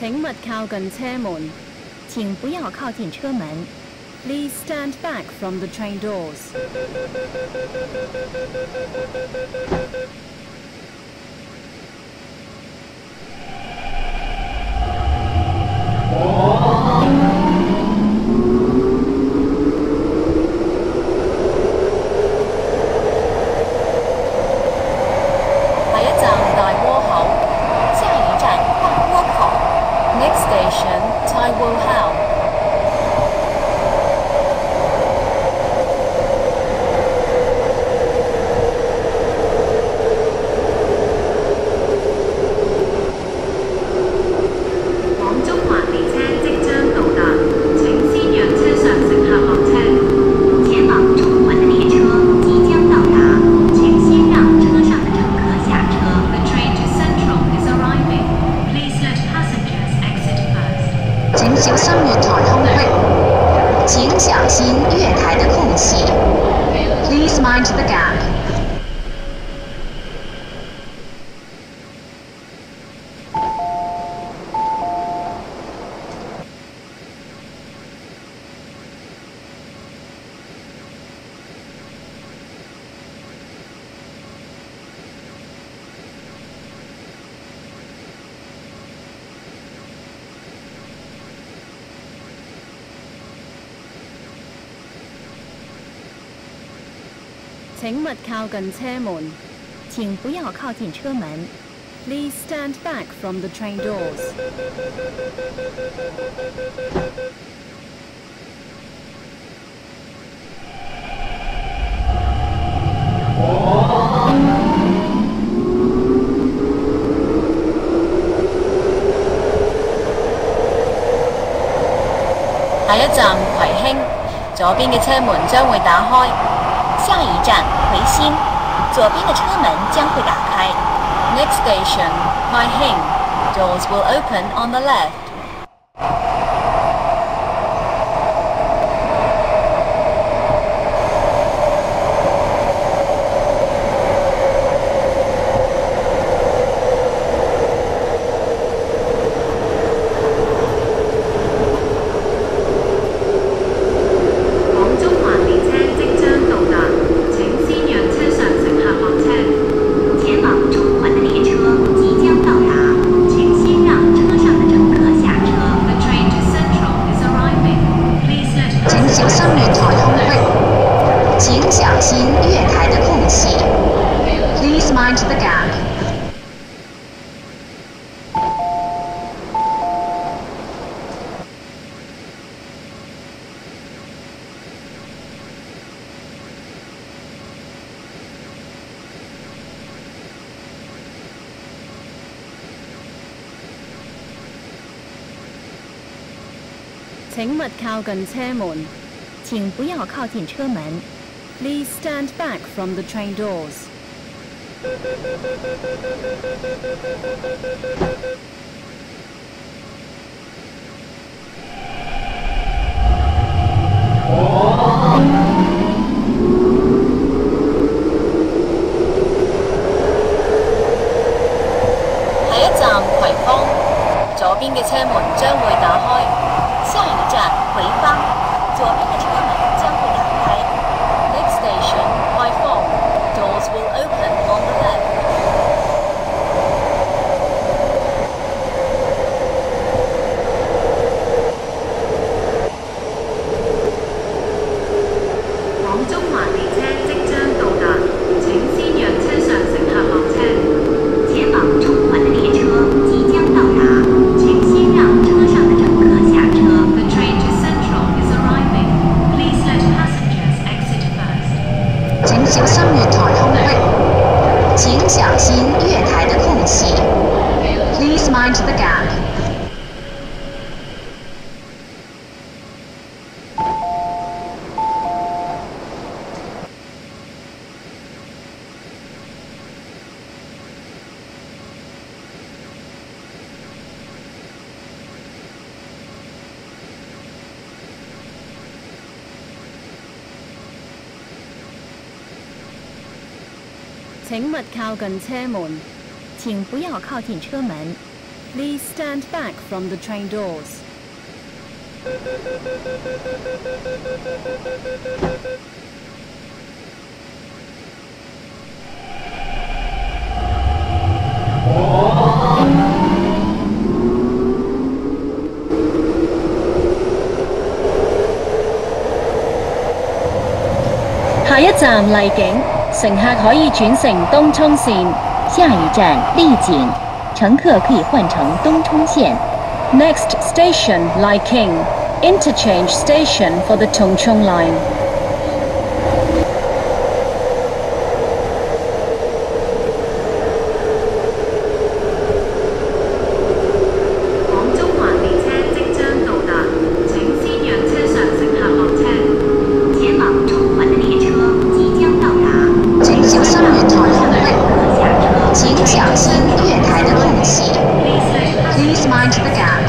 請勿靠近車門。請不要靠近車門。Please stand back from the train doors. 下一站大窩口，下一站大窩口。Next station, Tai Wo Hao. 请小心月台空隙，请小心月台的空隙。Please mind the gap. 請勿靠近車門。請不要靠近車門。Please stand back from the train doors. 下一站葵興，左邊嘅車門將會打開。 下一站葵新，左邊的車門將會打開。 Next station, Hai Hing. Doors will open on the left. 小心月台空隙，请小心月台的空隙。Please mind the gap. 請勿靠近車門。請不要靠近車門。Please stand back from the train doors. 下一站葵芳，左邊嘅車門將會打開。 下一站葵芳，左邊的車門將會打開。 Next station, Hai Phong. Doors will open on the left. 廣中環列車即將到達，請先讓車上乘客落車。 前往中環的列車即將到達，請先讓車上的乘客下車。 The train to Central is arriving. Please let passengers exit first. 请小心月台空隙，请小心月台的空隙。Please mind the gap. 請勿靠近車門。請不要靠近車門。 Please stand back from the train doors. "下一站荔景，乘客可以轉乘東涌線。下一站荔景，乘客可以換乘東涌線。Next station, Liking. Interchange station for the Tongchong line." 廣中環列車即將到達，請先讓車上乘客落車。 前往中环的列車即將到達， 請小心月台空隙， 客下車。 請小心月台的空隙。Please mind the gap.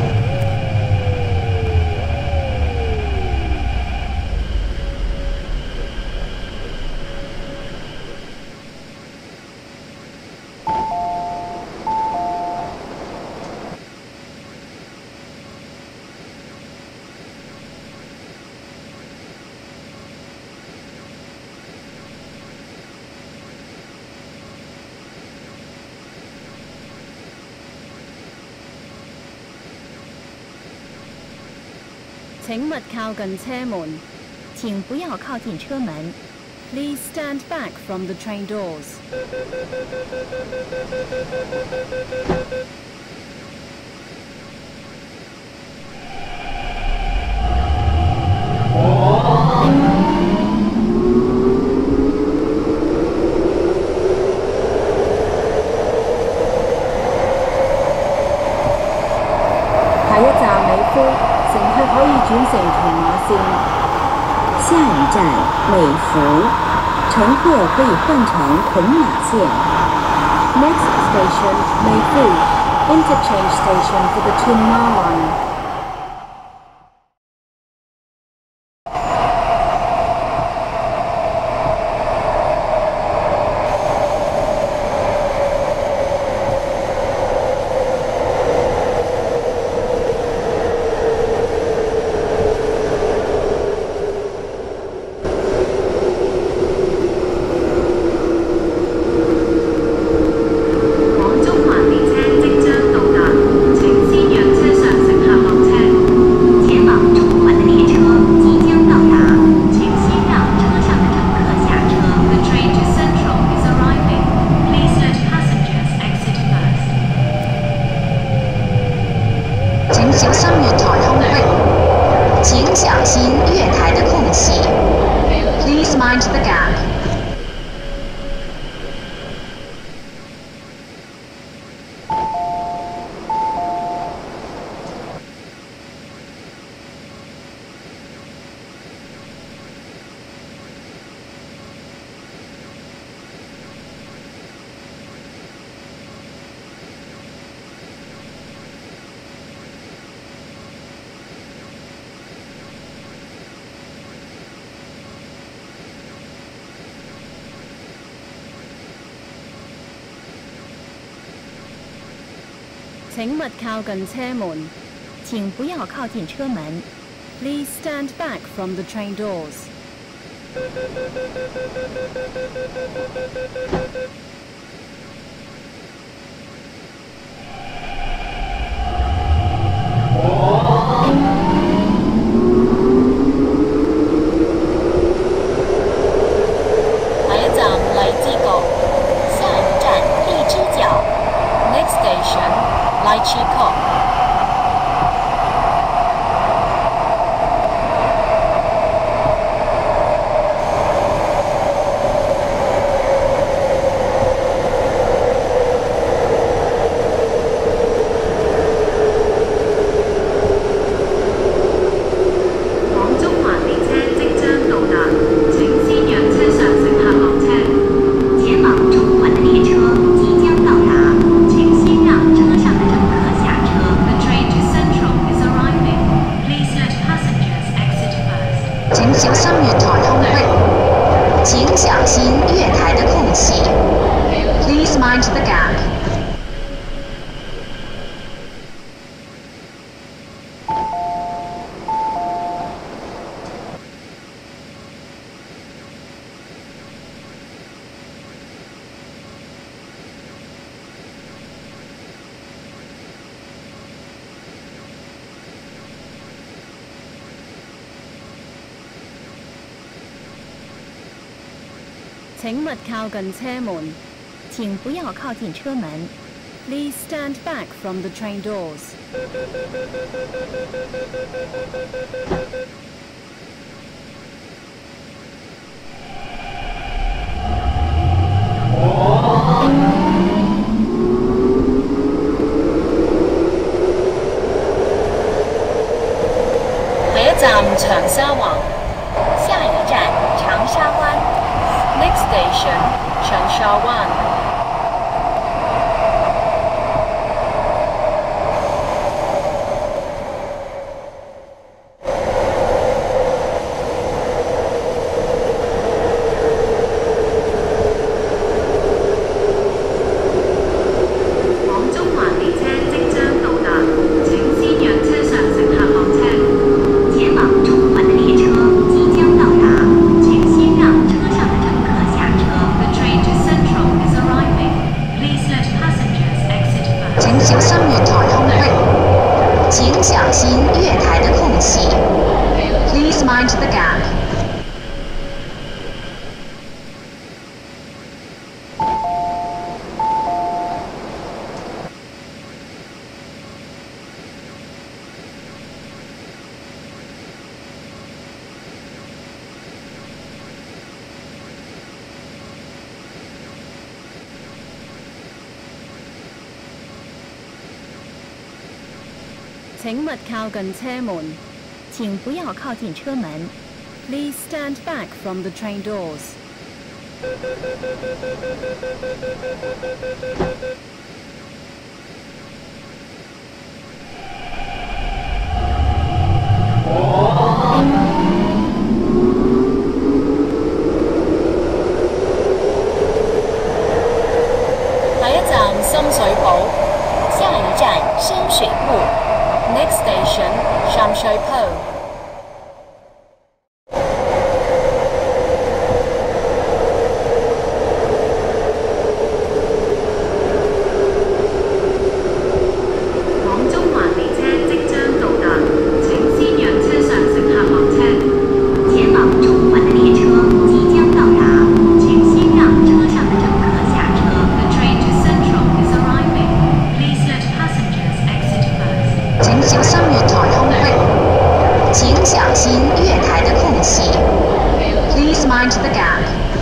請勿靠近車門。 請不要靠近車門。 Please stand back from the train doors. 下一站美孚，乘客可以轉乘屯馬線。下一站美孚，乘客可以換乘屯馬線。 Next station, Meifu. Interchange station for the Tunma line. 廣中環列車即將到達，請先讓車上乘客落車。 前往中环的列車即將到達，請先讓車上的乘客下車。 The train to Central is arriving. Please let passengers exit first. 請小心月台空隙，請小心月台的空隙。Please mind the gap. 請勿靠近車門。 請不要靠近車門。 Please stand back from the train doors. 下一站荔枝角，下一站荔枝角。Next station, Lychee Kok. 廣中環列車即將到達，請先讓車上乘客落車。 前往中环的列車即將到達，請先讓車上的乘客下車。 The train to Central is arriving. Please let passengers exit first. 請小心月台空隙，請小心月台的空隙。Please mind the gap. 請勿靠近車門。請不要靠近車門。Please stand back from the train doors. 下一站長沙灣，下一站長沙灣。Next station 長沙灣。 往中環列車即將到達，請先讓車上乘客落車。 前往中环的列车即将到达，请先让车上的乘客下车。 The train to Central is arriving. Please let passengers exit first. 請小心月台空隙，請小心月台的空隙。Please mind the gap. 請勿靠近車門。請不要靠近車門。Please stand back from the train doors. 下一站深水埗，下一站深水埗。Next station 深水埗。 往中環列車即將到達，請先讓車上乘客落車。 前往中环的列車即將到達，請先讓車上的乘客下車。 The train to Central is arriving. Please let passengers exit first. 請小心月台空隙，請小心月台的空隙。Please mind the gap.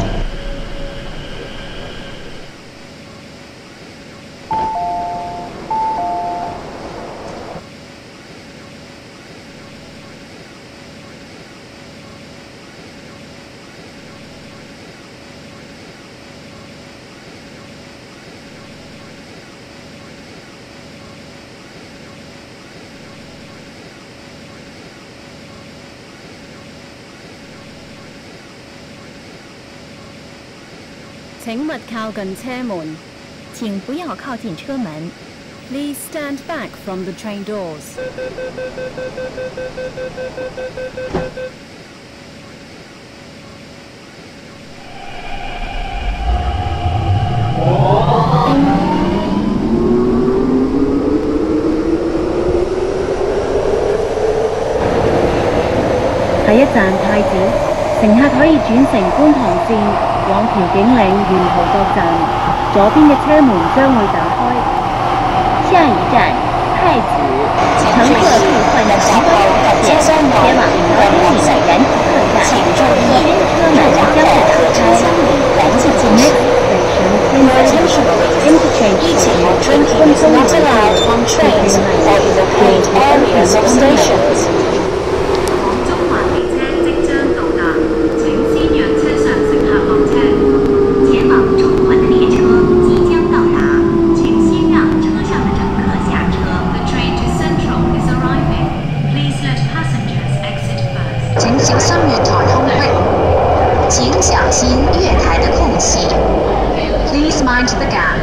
請勿靠近車門。請不要靠近車門。Please stand back from the train doors. 下一站太子，乘客可以轉乘觀塘線往調景嶺沿途各站，左邊嘅車門將會打開。 下一站太子，乘客可以换乘观塘线前往调景岭燃气客站，左边的车门将会打开。Next station interchange station not allowed on trains or evacuate areas of stations. 往中環列車即將到達，請先讓車上乘客落車。 前往中环的列车即将到达，请先让车上的乘客下车。 The train to Central is arriving. Please let passengers exit first. 請小心月台空隙，請小心月台的空隙。Please mind the gap.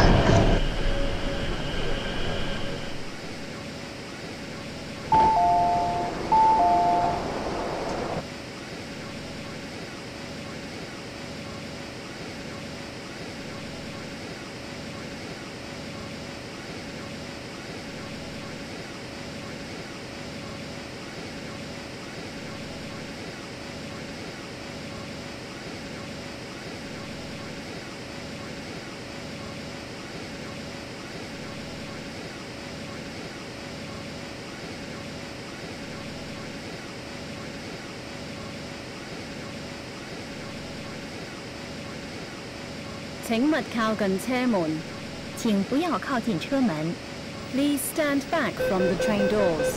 请勿靠近车门，请不要靠近车门。Please stand back from the train doors.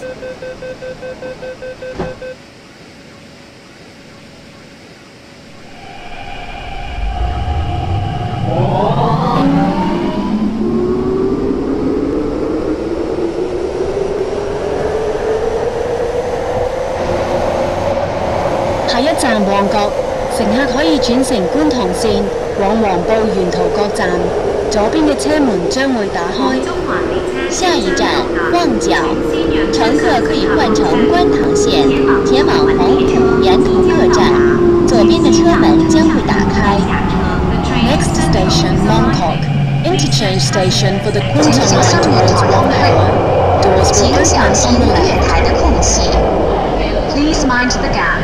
下一站旺角，乘客可以轉乘觀塘線往黃埔沿途各站，左邊嘅車門將會打開。 下一站旺角，乘客可以換乘觀塘線前往黃埔沿途各站，左邊的車門將會打開。 Next station Mongkok, interchange station for the 请 Quinton 小 line 心月 towards 台空 Wangpo. 隙， Doors 请 will 小 open 心 on the 月 left. 台的空隙。Please mind the gap.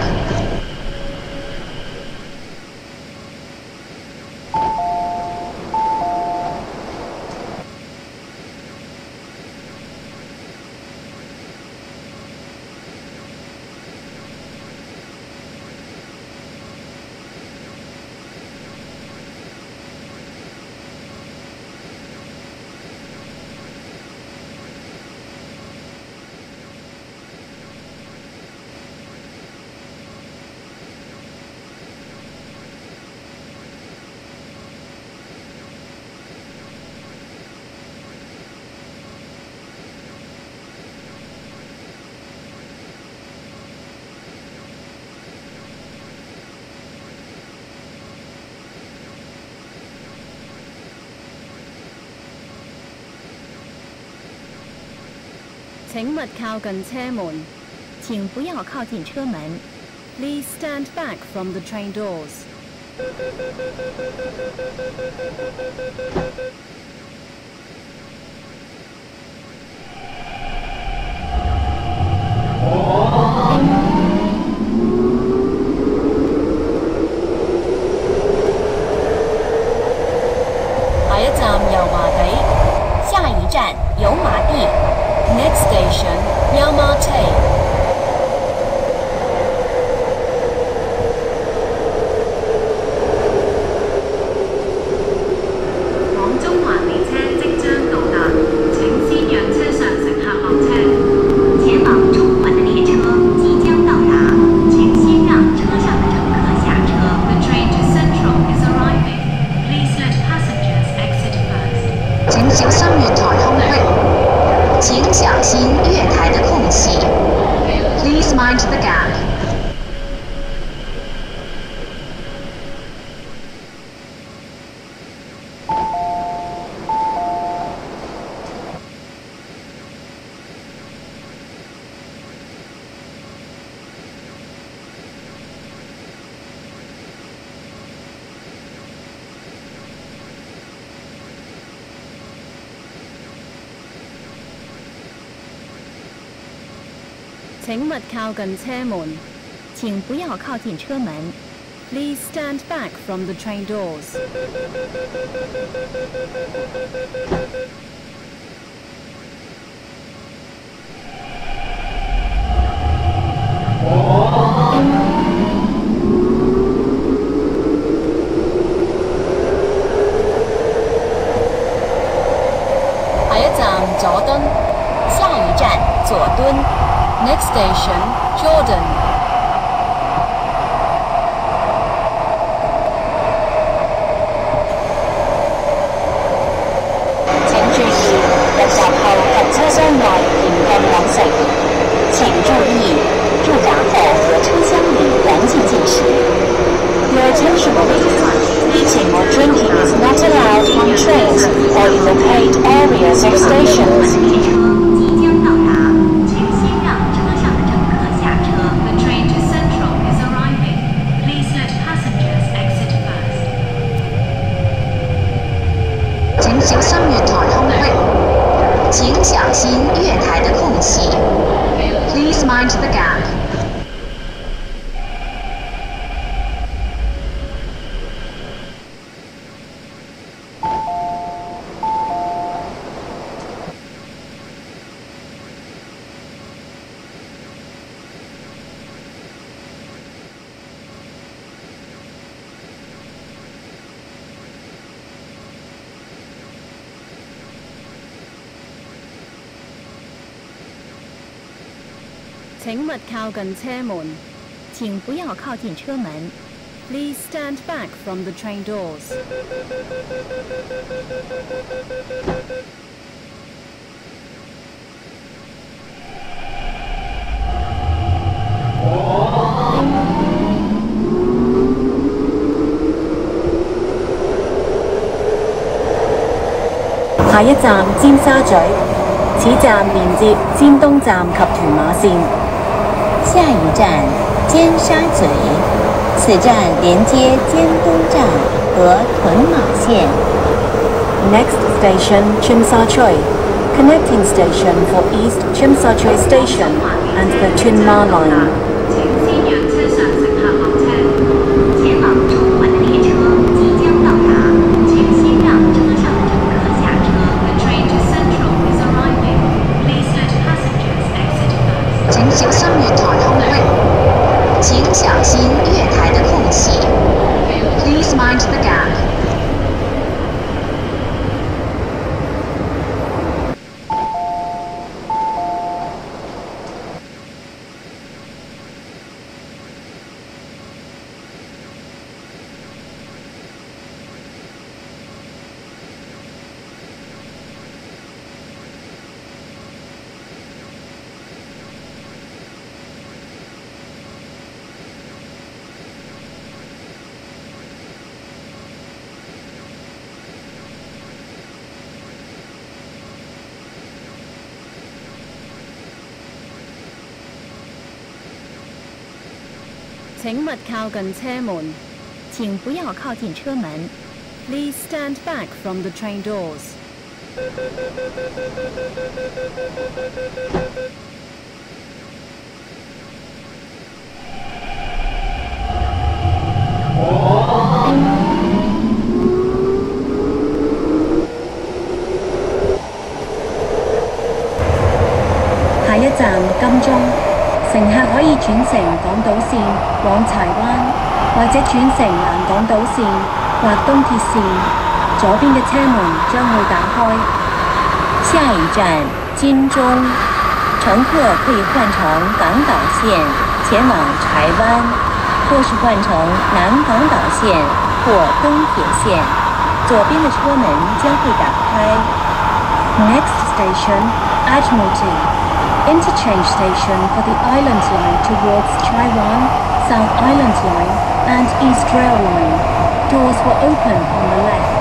请勿靠近车门，请不要靠近车门。Please stand back from the train doors. 下一站油麻地， 下一站油麻地。 Next station Yaomate. 往中環列車即將到達，請先讓車上乘客落車。 前往中环的列车即将到达，请先让车上的乘客下车。 The train to Central is arriving. Please let passengers exit first. 请小心月台空隙，请小心月台的空隙。Please mind the gap. 请勿靠近车门，请不要靠近车门。Please stand back from the train doors. 下一站佐敦， 下一站佐敦。 Next station Jordan. 請注意，入閘後及車廂內嚴禁飲食。請注意，入閘後和車廂裡嚴禁進食。Your attention please. Eating or drinking is not allowed on trains or in the paid areas of stations. 列车即将到达，请先让车上的乘客下车。 The train to Central is arriving. Please let passengers exit first. 请小心月台空隙，请小心月台的空隙。Please mind the gap. 請勿靠近車門。請不要靠近車門。Please stand back from the train doors. 下一站尖沙咀，此站連接尖東站及屯馬線。 下一站尖沙咀，此站连接尖东站和屯马线。 Next station Tsim Sha Tsui, connecting station for East Tsim Sha Tsui Station and the Tuen Ma Line. 請先讓車上乘客落車。前往中环的列車即將到達，請先讓車上的乘客下車。The train to Central is arriving. Please let passengers exit first. 請小心月台空隙，請小心月台的空隙。Please mind the gap. 請勿靠近車門。請不要靠近車門。Please stand back from the train doors. 下一站金鐘，乘客可以轉乘港島線往柴灣，或者轉乘南港島線或東鐵線。左邊嘅車門將會打開。 下一站金鐘，乘客可以換乘港島線前往柴灣，或是換乘南港島線或東鐵線。左邊的車門將會打開。 Next station Admiralty, interchange station for the Island Line towards Chai Wan, South Island Line and East Rail Line. Doors will open on the left.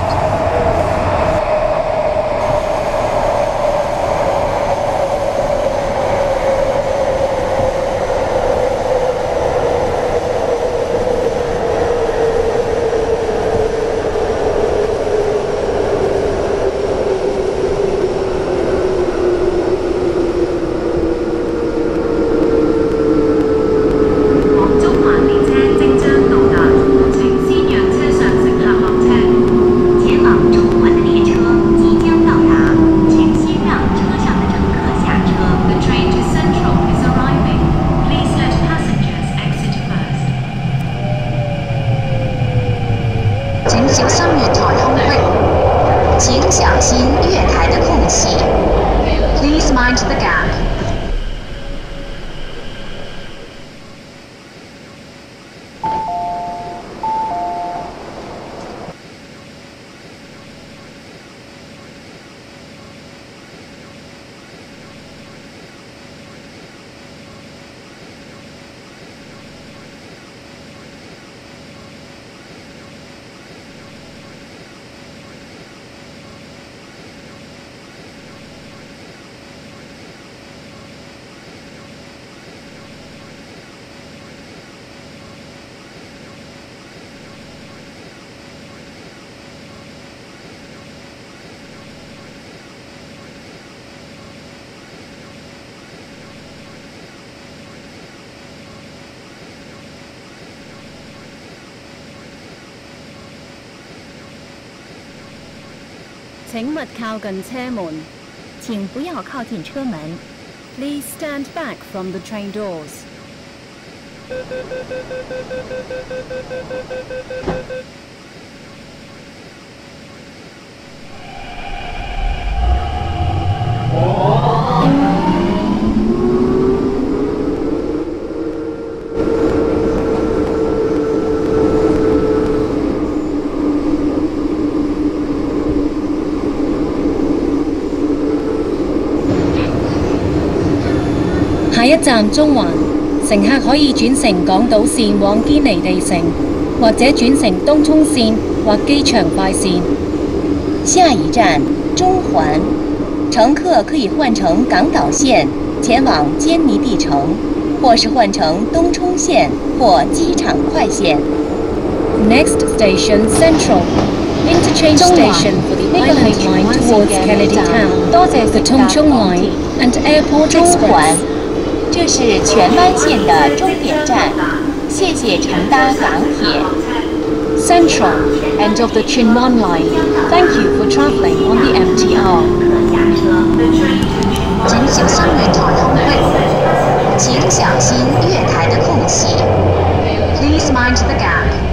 请小心月台空隙，请小心月台的空隙。Please mind the gap. 請勿靠近車門，請不要靠近車門。Please stand back from the train doors. 下下一站中環，乘客可以轉乘港島線往堅尼地城，或者轉乘東涌線或機場快線。 下一站中環，乘客可以換乘港島線前往堅尼地城，或是換乘東涌線或機場快線。 Next station Central. Interchange station for the Island Line towards Kennedy Town, the Tongchong Line and Airport 中環 Express. 这是荃湾线的终点站，谢谢乘搭港铁。 Central, end of the Tsuen Line. Thank you for travelling on the MTR. 请小心月台空隙，请小心月台的空隙。Please mind the gap.